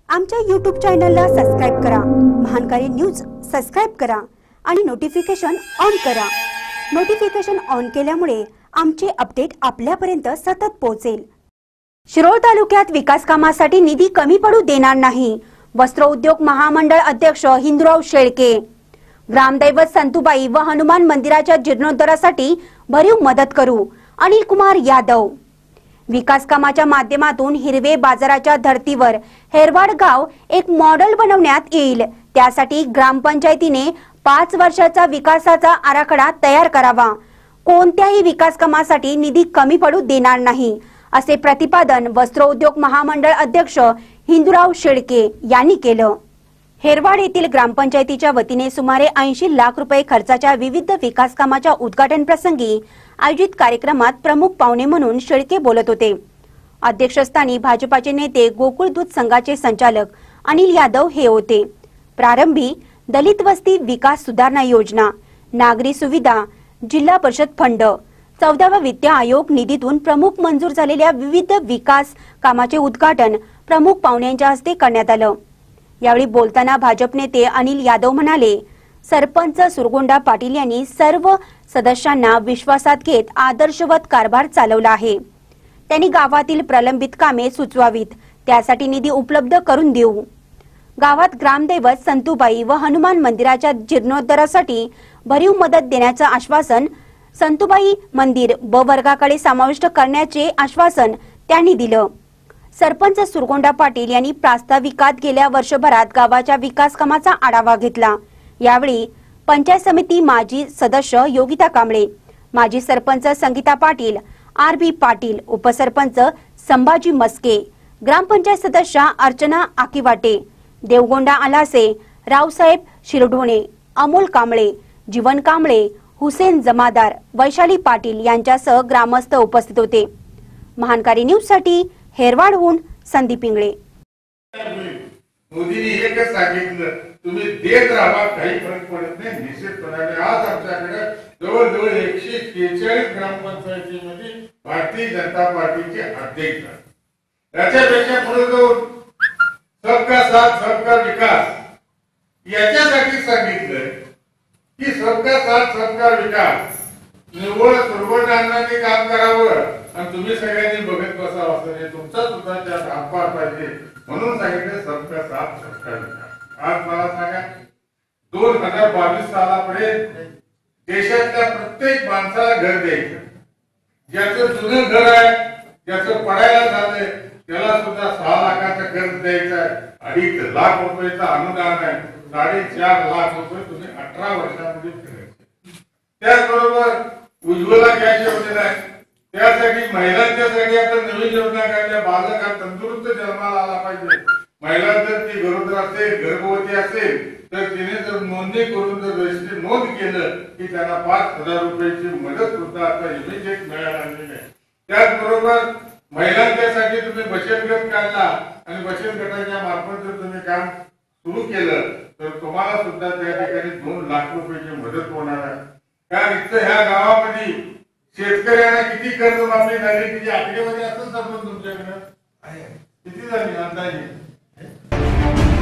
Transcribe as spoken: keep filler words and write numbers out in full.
आमच्या यूट्यूब चॅनलला सबस्क्राइब करा, महानकारी न्यूज सबस्क्राइब करा आणि नोटिफिकेशन ऑन करा। नोटिफिकेशन ऑन केल्यामुळे आमचे अपडेट आपल्यापर्यंत सतत पोहोचेल। शिरोळ तालुक्यात विकास कामासाठी निधी कमी पडू देणार नाही, वस्त्र उद्योग महामंडळ अध्यक्ष हिंदुराव शेळके। ग्रामदैवत संतुबाई व हनुमान मंदिराच्या जीर्णोद्धारासाठी भरीव मदत करू, अनिल कुमार यादव। विकास कामाच्या माध्यमातून हिरवे बाजाराच्या धर्तीवर हेरवाड गाव एक मॉडेल बनवण्यात येईल। त्यासाठी ग्रामपंचायतीने पाच वर्षाचा विकासाचा आराखडा तयार करावा। कोणत्याही विकास कामासाठी निधी कमी पडू देणार नाही, असे प्रतिपादन वस्त्र उद्योग महामंडळ अध्यक्ष हिंदुराव शेळके यांनी केलं। हेरवाड येथील ग्रामपंचायतीच्या वतीने सुमारे ऐंशी लाख रुपये खर्चाच्या विविध विकास कामाच्या उद्घाटन प्रसंगी आयोजित कार्यक्रमात प्रमुख पाहुणे म्हणून शेळके बोलत होते। अध्यक्षस्थानी भाजपाचे नेते गोकुळ दूध संघाचे संचालक अनिल यादव हे होते। प्रारंभी दलित वस्ती विकास सुधारणा योजना, नागरी सुविधा, जिल्हा परिषद फंड, चौदावा वित्त आयोग निधीतून प्रमुख मंजूर झालेल्या विविध विकास कामाचे उद्घाटन प्रमुख पाहुण्यांच्या हस्ते करण्यात आलं। यावेळी बोलताना भाजप नेते अनिल यादव म्हणाले, सरपंच सुरगोंडा पाटील यांनी सर्व सदस्यांना विश्वासात घेत आदर्शवत कारभार चालवला आहे। त्यांनी गावातील प्रलंबित कामे सुचवावीत, त्यासाठी निधी उपलब्ध करून देऊ। गावात ग्रामदैवत संतुबाई व हनुमान मंदिराच्या जीर्णोद्धारासाठी भरीव मदत देण्याचं आश्वासन, संतुबाई मंदिर ब वर्गाकडे समाविष्ट करण्याचे आश्वासन त्यांनी दिलं। सरपंच सुरगोंडा पाटील यांनी प्रास्ताविकात गेल्या वर्षभरात गावाच्या विकास कामाचा आढावा घेतला। यावेळी पंचायत समिती माजी सदस्य योगिता कांबळे, माजी सरपंच संगीता पाटील, आर बी पाटील, उपसरपंच संभाजी मस्के, ग्रामपंचायत सदस्य अर्चना आकिवाटे, देवगोंडा आलासे, रावसाहेब शिरढोणे, अमोल कांबळे, जीवन कांबळे, हुसेन जमादार, वैशाली पाटील यांच्यासह ग्रामस्थ उपस्थित होते। महानकारी न्यूज साठी हेरवाडहून संदीप इंगळे। मोदींनी एकच सांगितलं, तुम्ही देत राहा, काही फरक पडत नाही। निश्चितपणाने आज आमच्याकडे जवळजवळ एकशे त्रेचाळीस ग्रामपंचायतीमध्ये भारतीय जनता पार्टीचे अध्यक्ष, याच्यापेक्षा पुढे जाऊन सबका साथ सबका विकास याच्यासाठी सांगितलं की सबका साथ सबका विकास निव्वळ सुरगोंडांनी काम करावं आणि तुम्ही सगळ्यांनी बघत बसावं, असं तुमचा सुद्धा त्यात हातभार पाहिजे म्हणून सांगितलं सबका साथ सबका विकास। आज मला सांगा, दोन हजार बावीस सालापर्यंत देशातल्या प्रत्येक माणसाला घर द्यायचं, ज्याचं जुनं घर आहे, ज्याचं पडायला झालंय त्याला सुद्धा सहा लाखाचं कर्ज द्यायचं आहे, अडीच लाख रुपयाचं अनुदान आहे, साडेचार लाख रुपये तुम्ही अठरा वर्षांमध्ये फिरायचे। त्याचबरोबर उज्ज्वला गॅस योजना आहे, त्यासाठी महिलांच्यासाठी आता नवीन योजना काढल्या, बालक हा तंदुरुस्त जन्माला आला पाहिजे। महिला जर ती गरोदर असेल, गर्भवती असेल तर तिने जर नोंदणी करून जर रजिस्ट्री नोंद केलं की त्यांना पाच हजार रुपयाची मदत सुद्धा आता इमिजिएट मिळायला लागलेली आहे। त्याचबरोबर महिलांच्यासाठी तुम्ही बचत गट काढला आणि बचत गटाच्या मार्फत जर तुम्ही काम सुरू केलं तर तुम्हाला सुद्धा त्या ठिकाणी दोन लाख रुपयाची मदत होणार आहे। कारण इथं ह्या गावामध्ये शेतकऱ्यांना किती कर्जमाफी झाली किती आकडेवारी असं आपण तुमच्याकडे किती झाली अंदाजे?